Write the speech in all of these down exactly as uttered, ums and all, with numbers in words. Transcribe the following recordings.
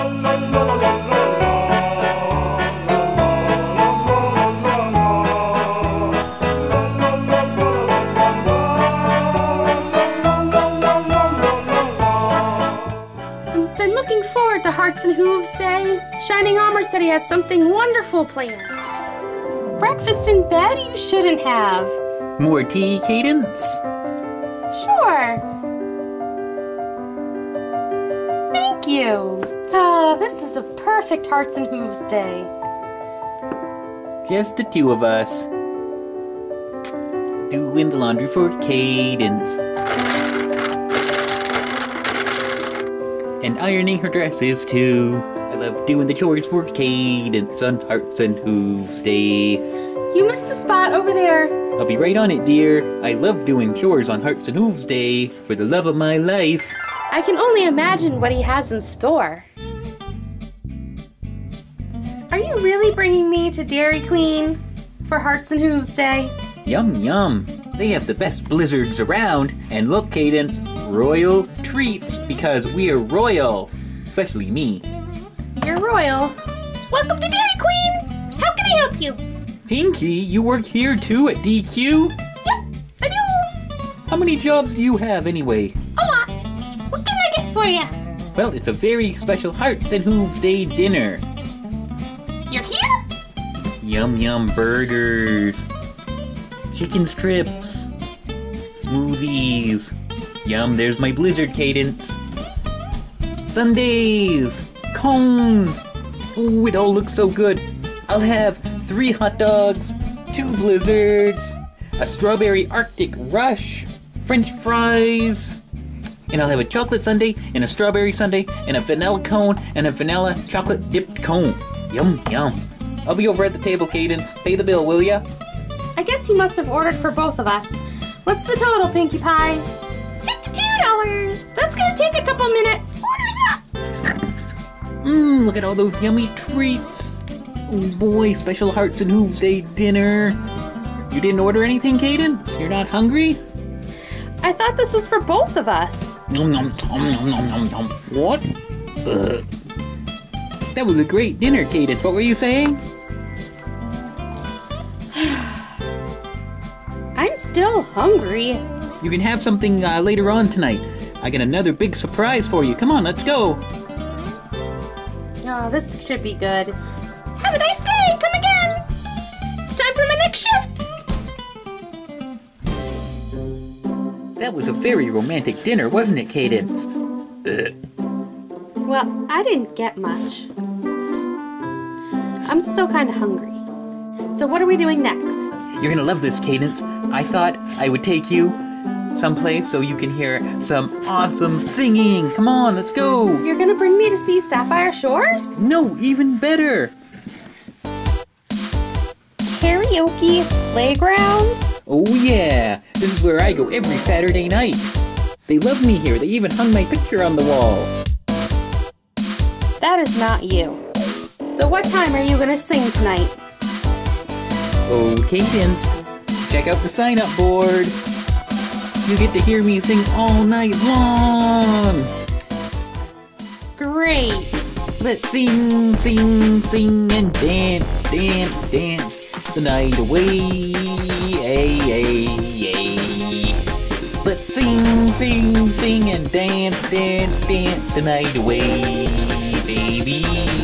Been looking forward to Hearts and Hooves Day. Shining Armor said he had something wonderful planned. Breakfast in bed you shouldn't have. More tea, Cadence? Sure. Thank you. Ah, this is a perfect Hearts and Hooves Day. Just the two of us. Doing the laundry for Cadence. And ironing her dresses too. I love doing the chores for Cadence on Hearts and Hooves Day. You missed a spot over there. I'll be right on it, dear. I love doing chores on Hearts and Hooves Day for the love of my life. I can only imagine what he has in store. Are you really bringing me to Dairy Queen for Hearts and Hooves Day? Yum yum. They have the best blizzards around. And look, Cadence, royal treats because we are royal. Especially me. You're royal. Welcome to Dairy Queen! How can I help you? Pinky, you work here too at D Q? Yep, I do. How many jobs do you have anyway? A lot. What can I get for you? Well, it's a very special Hearts and Hooves Day dinner. You're here? Yum yum burgers. Chicken strips. Smoothies. Yum, there's my blizzard, Cadence. Sundaes. Cones. Oh, it all looks so good. I'll have three hot dogs, two blizzards, a strawberry Arctic Rush, French fries, and I'll have a chocolate sundae and a strawberry sundae and a vanilla cone and a vanilla chocolate dipped cone. Yum, yum. I'll be over at the table, Cadence. Pay the bill, will ya? I guess he must have ordered for both of us. What's the total, Pinkie Pie? fifty-two dollars. That's gonna take a couple minutes. Order's up. Mmm, look at all those yummy treats. Oh boy, special Hearts and Hooves Day dinner. You didn't order anything, Cadence? You're not hungry? I thought this was for both of us. Nom nom nom nom nom nom nom. What? Ugh. That was a great dinner, Cadence. What were you saying? I'm still hungry. You can have something uh, later on tonight. I got another big surprise for you. Come on, let's go. Oh, this should be good. Have a nice day! Come again! It's time for my next shift! That was a very romantic dinner, wasn't it, Cadence? Ugh. Well, I didn't get much. I'm still kind of hungry. So what are we doing next? You're gonna love this, Cadence. I thought I would take you someplace so you can hear some awesome singing. Come on, let's go! You're gonna bring me to see Sapphire Shores? No, even better! Karaoke playground? Oh yeah, this is where I go every Saturday night. They love me here. They even hung my picture on the wall. That is not you. So what time are you gonna sing tonight? Oh, Cadence, check out the sign-up board. You get to hear me sing all night long. Great. Let's sing, sing, sing, and dance, dance, dance the night away. Ay, ay, ay. Let's sing, sing, sing, and dance, dance, dance the night away, baby.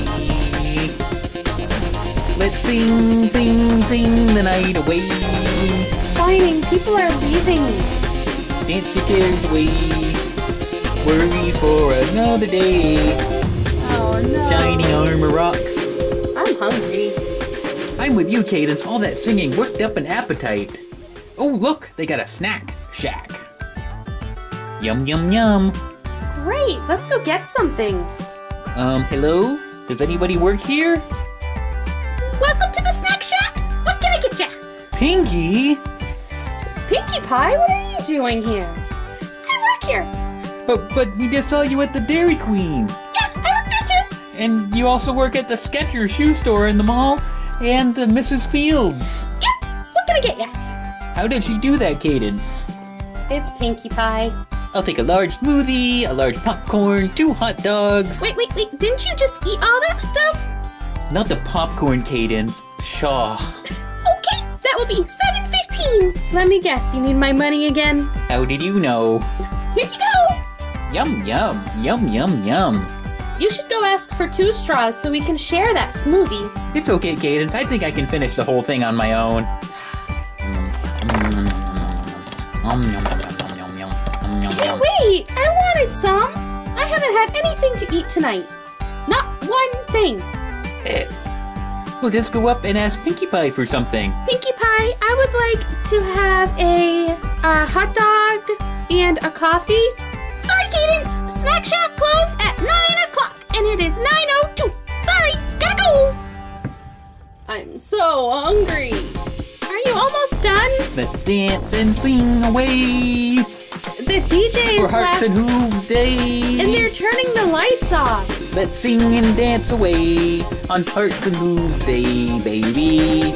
Let's sing, sing, sing the night away. Shining, people are leaving. Dance your cares away. Worries for another day. Oh no. Shining Armor Rock. I'm hungry. I'm with you, Cadence. All that singing worked up an appetite. Oh, look, they got a snack shack. Yum, yum, yum. Great, let's go get something. Um, hello? Does anybody work here? Welcome to the snack shack. What can I get ya? Pinky? Pinkie Pie, what are you doing here? I work here. But, but we just saw you at the Dairy Queen. Yeah, I work there too. And you also work at the Skechers shoe store in the mall and the Missus Fields. Yeah, what can I get ya? How did she do that, Cadence? It's Pinkie Pie. I'll take a large smoothie, a large popcorn, two hot dogs. Wait, wait, wait, didn't you just eat all that stuff? Not the popcorn, Cadence. Pshaw. Okay, that will be seven fifteen. Let me guess, you need my money again? How did you know? Here you go. Yum, yum, yum, yum, yum. You should go ask for two straws so we can share that smoothie. It's okay, Cadence. I think I can finish the whole thing on my own. Hey, wait! I wanted some! I haven't had anything to eat tonight. Not one thing. Eh. We'll just go up and ask Pinkie Pie for something. Pinkie Pie, I would like to have a, a hot dog and a coffee. Sorry, Cadence! Snack Shack closed at nine o'clock, and it is nine oh two. Sorry, gotta go! I'm so hungry. Are you almost done? Let's dance and sing away The D J is for Hearts left, and Hooves Day. and they're turning the lights off. Let's sing and dance away on Hearts and Hooves Day, baby.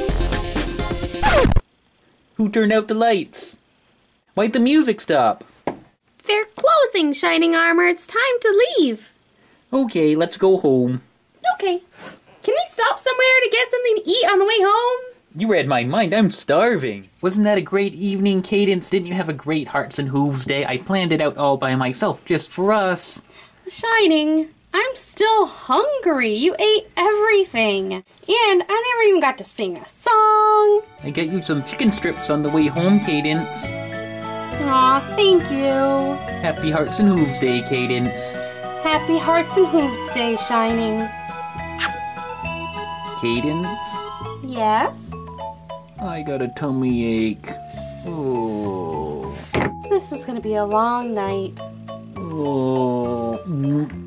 Who turned out the lights? Why'd the music stop? They're closing, Shining Armor. It's time to leave. Okay, let's go home. Okay. Can we stop somewhere to get something to eat on the way home? You read my mind, I'm starving. Wasn't that a great evening, Cadence? Didn't you have a great Hearts and Hooves Day? I planned it out all by myself, just for us. Shining, I'm still hungry. You ate everything. And I never even got to sing a song. I got you some chicken strips on the way home, Cadence. Aw, thank you. Happy Hearts and Hooves Day, Cadence. Happy Hearts and Hooves Day, Shining. Cadence? Yes? I got a tummy ache. Oh. This is gonna be a long night. Oh.